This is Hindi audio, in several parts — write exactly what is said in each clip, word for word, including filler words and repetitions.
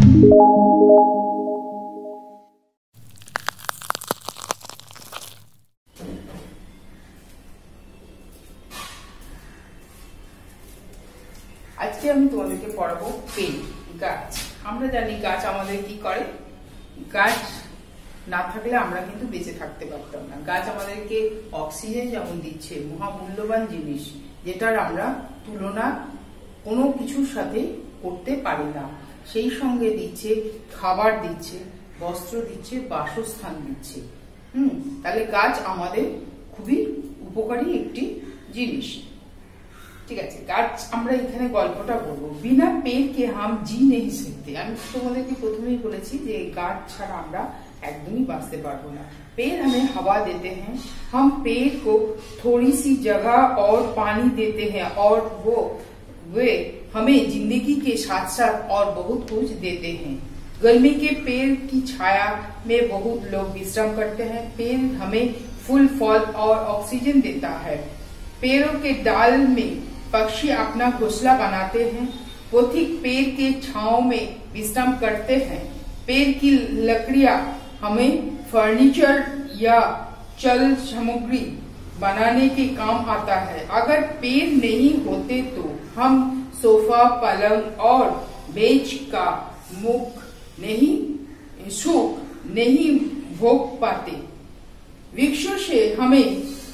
আজকে আমি তোমাদেরকে পড়াবো পেন গাছ। আমরা জানি গাছ আমাদের কি করে, গাছ না থাকলে আমরা কিন্তু বেঁচে থাকতে পারতাম না। গাছ আমাদেরকে অক্সিজেন যেমন দিচ্ছে, মহামূল্যবান জিনিস, যেটার আমরা তুলনা কোনো কিছুর সাথে করতে পারি না। সেই সঙ্গে দিচ্ছে খাবার, দিচ্ছে বস্ত্র, দিচ্ছে বাসস্থান দিচ্ছে। হুম তাহলে গাছ আমাদের খুবই উপকারী একটি জিনিস। ঠিক আছে, গাছ আমরা এখানে গল্পটা বলবো। বিনা পেड़ के हम जी नहीं सकते। আমি তোমাদেরকে প্রথমেই বলেছি যে গাছ ছাড়া আমরা একদমই বাঁচতে পারবো না। पेड़ हमें हवा देते हैं, हम पेड़ को थोड़ी सी जगह और पानी देते हैं और वो वे हमें जिंदगी के साथ साथ और बहुत कुछ देते हैं। गर्मी के पेड़ की छाया में बहुत लोग विश्राम करते हैं। पेड़ हमें फूल फल और ऑक्सीजन देता है। पेड़ों के डाल में पक्षी अपना घोंसला बनाते हैं। पथिक पेड़ के छांव में विश्राम करते हैं। पेड़ की लकड़ियां हमें फर्नीचर या चल सामग्री बनाने के काम आता है। अगर पेड़ नहीं होते तो हम सोफा, पलंग और मेज का मुख नहीं सुख नहीं भोग पाते। वृक्षों से हमें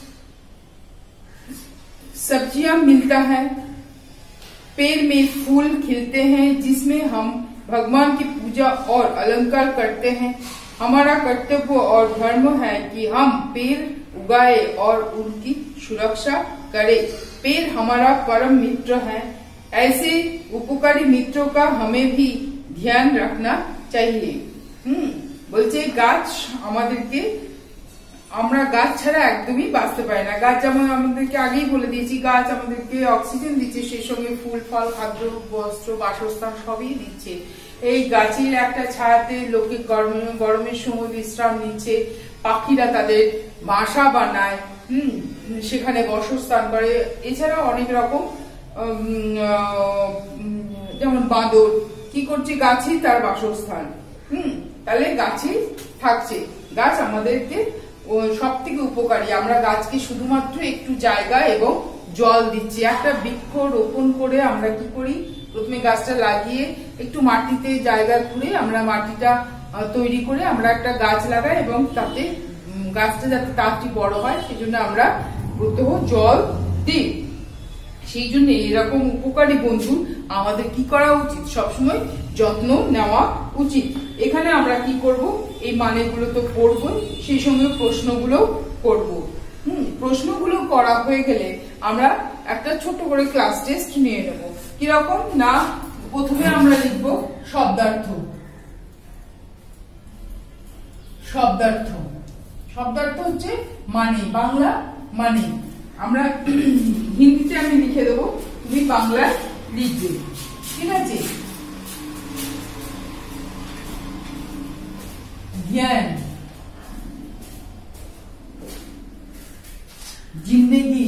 सब्जियां मिलता है। पेड़ में फूल खिलते हैं जिसमें हम भगवान की पूजा और अलंकार करते हैं। हमारा कर्तव्य और धर्म है कि हम पेड़ उगाए और उनकी सुरक्षा करें। पेड़ हमारा परम मित्र है। ऐसे उपकारी मित्रों का हमें भी ध्यान रखना चाहिए। हम्म বলছে গাছ আমাদেরকে, আমরা গাছ ছাড়া একদমই বাঁচতে পারি না। গাছ যেমন আমাদেরকে আগেই বলে দিয়েছি, গাছ আমাদেরকে অক্সিজেন দিচ্ছে, সেই সঙ্গে ফুল ফল, খাদ্য, বস্ত্র, বাসস্থান সবই দিচ্ছে। এই গাছের একটা ছায়াতে লোকে গরম গরমের সময় বিশ্রাম নিচ্ছে। পাখিরা তাদের বাসা বানায়, হম সেখানে বসস্থান করে। এছাড়া অনেক রকম যেমন বাঁদর কি করছে, গাছেই তার বাসস্থান। হম তাহলে গাছই থাকছে। গাছ আমাদেরকে সব থেকে উপকারী। আমরা গাছকে শুধুমাত্র একটু জায়গা এবং জল দিচ্ছি। একটা বৃক্ষ রোপণ করে আমরা কি করি, প্রথমে গাছটা লাগিয়ে একটু মাটিতে জায়গা খুঁড়ে আমরা মাটিটা তৈরি করে আমরা একটা গাছ লাগাই এবং তাতে গাছটা যাতে তাড়াতাড়ি বড় হয় সেজন্য আমরা প্রত্যহ জল দিই। সেই জন্য এরকম উপকারী বন্ধু আমাদের কি করা উচিত, সবসময় যত্ন নেওয়া উচিত। এখানে আমরা কি করব, এই মানেগুলো তো পড়বো, সেই সঙ্গে প্রশ্নগুলো করব। হম প্রশ্নগুলো করা হয়ে গেলে আমরা একটা ছোট করে ক্লাস টেস্ট নিয়ে নেব। কিরকম না, প্রথমে আমরা লিখব শব্দার্থ। শব্দার্থ শব্দার্থ হচ্ছে মানে, বাংলা মানে। আমরা হিন্দিতে আমি লিখে দেবো, তুমি বাংলায় লিখবে, ঠিক আছে। জ্ঞান, जिंदगी,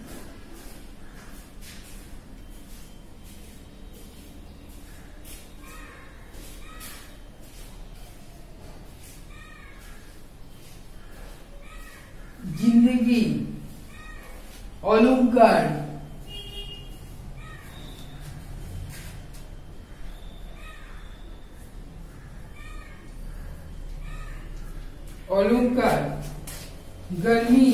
जिंदगी, अलंकार, अलंकार, गर्मी,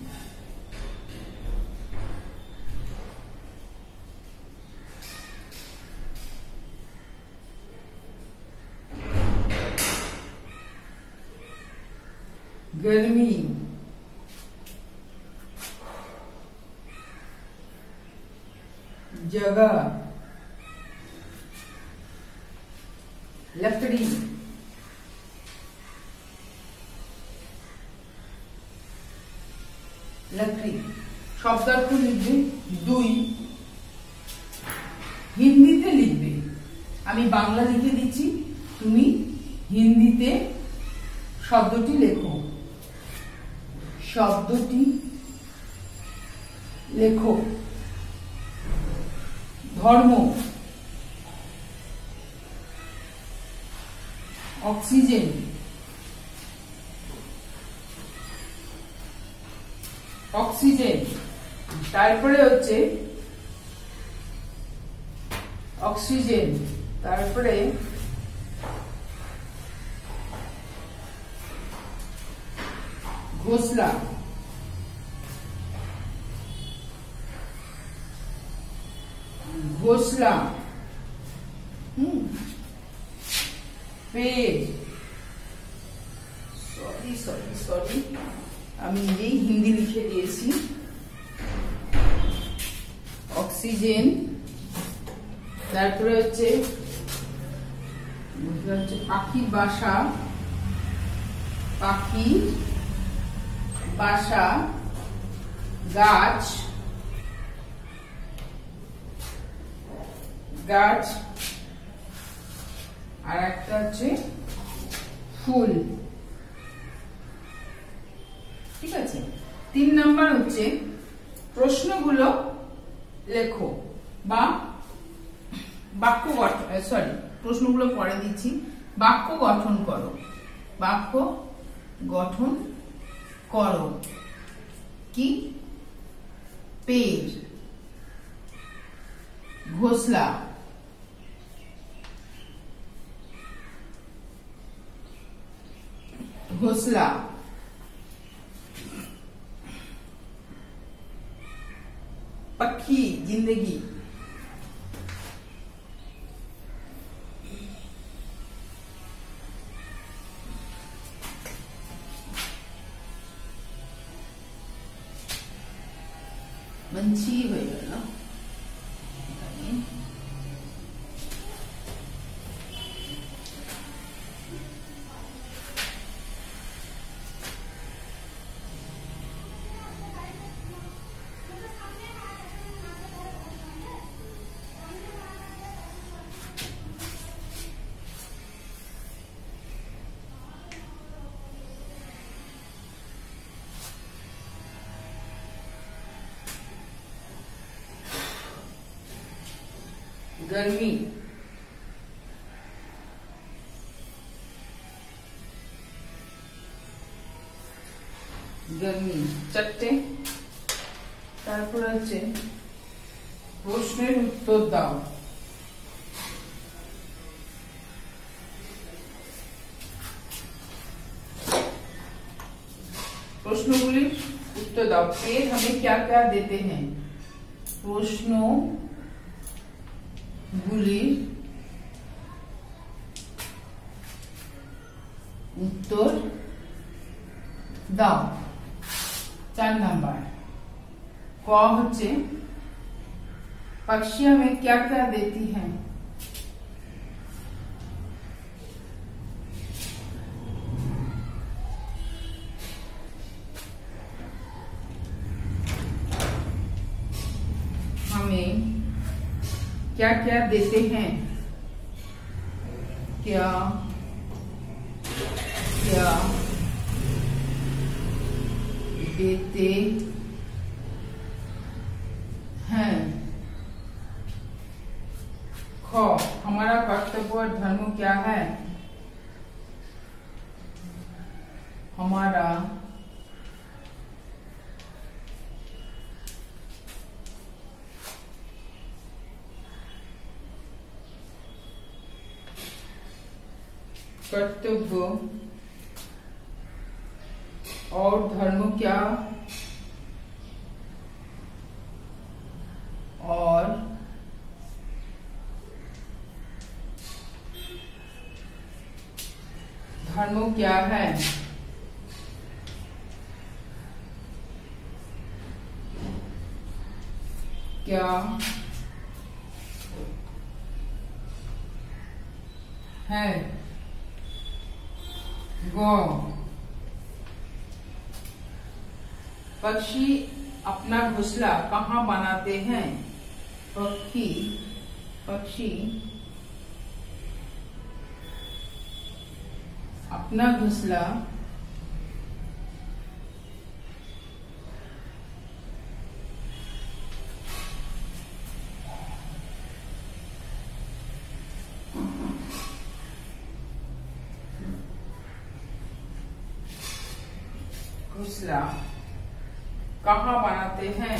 गर्मी, जगह, लकड़ी, लकड़ी। शब्दार्थ लिखবে দুই, হিন্দিতে লিখবে। আমি বাংলা লিখে দিচ্ছি, তুমি হিন্দিতে শব্দটি লেখো। শব্দটি লেখো। ধর্ম, অক্সিজেন, অক্সিজেন, তারপরে হচ্ছে অক্সিজেন, তারপরে ঘোষলা, ঘোষলা, হুম, পেট, সরি সরি সরি আমি নিজেই হিন্দি লিখে দিয়েছি। অক্সিজেন, তারপরে হচ্ছে হচ্ছে পাখির বাসা, পাখির বাসা, গাছ, গাছ, আর একটা হচ্ছে ফুল। ঠিক আছে, তিন নাম্বার হচ্ছে প্রশ্নগুলো লেখো বা বাক্য গঠন, সরি প্রশ্নগুলো পরে দিচ্ছি, বাক্য গঠন করো, বাক্য গঠন করো। কি? পেট, ঘোষলা, घोंसला, पक्षी, जिंदगी, मंची हो गया ना। गर्मी, गर्मी, चारटे। तारपर हच्छे प्रश्नेर उत्तर दाओ। प्रश्नगुलिर उत्तर दाओ। पेड़ हमें क्या क्या देते हैं? प्रश्नों गुलिर उत्तर दाओ। चार नंबर क हच्छे पक्षी हमें क्या क्या देती हैं? हमें क्या क्या देते हैं? क्या क्या देते हैं? ख हमारा कर्तव्य और धर्म क्या है? हमारा कर्तव्य और धर्म क्या और धर्म क्या है? क्या है? गौ पक्षी अपना घोंसला कहाँ बनाते हैं? पक्षी पक्षी अपना घोंसला पिछला कहाँ बनाते हैं,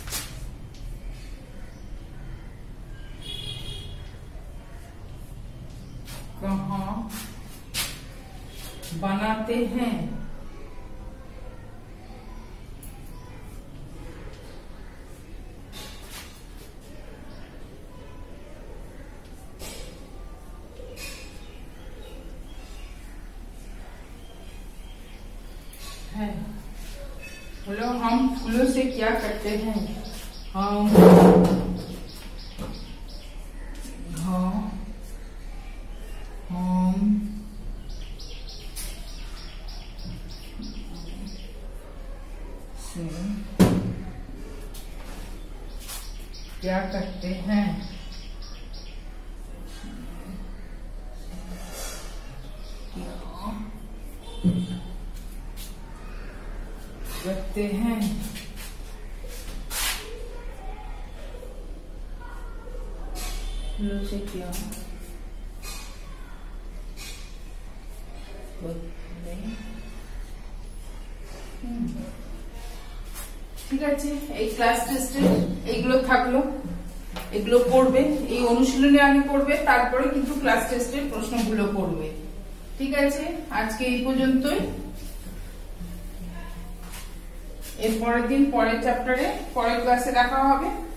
कहाँ बनाते हैं। है बोलो हम फूलों से क्या करते हैं, हम हाँ हम से क्या करते हैं, करते हैं। फूलों से क्या ঠিক আছে। এই ক্লাস টেস্টে এইগুলো থাকলো, এগুলো পড়বে, এই অনুশীলনে আগে পড়বে, তারপরে কিন্তু ক্লাস টেস্টের প্রশ্নগুলো পড়বে। ঠিক আছে, আজকে এই পর্যন্তই। এর পরের দিন পরের চ্যাপ্টারে পরের ক্লাসে দেখা হবে।